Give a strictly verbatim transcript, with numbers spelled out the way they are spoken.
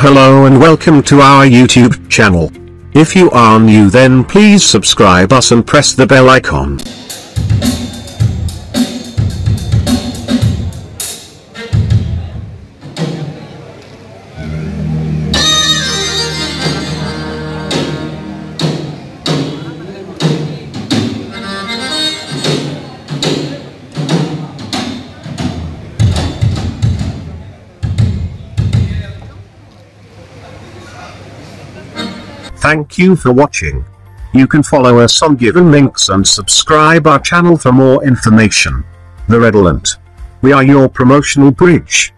Hello and welcome to our YouTube channel. If you are new, then please subscribe us and press the bell icon. Thank you for watching. You can follow us on given links and subscribe our channel for more information. The Redolent. We are your promotional bridge.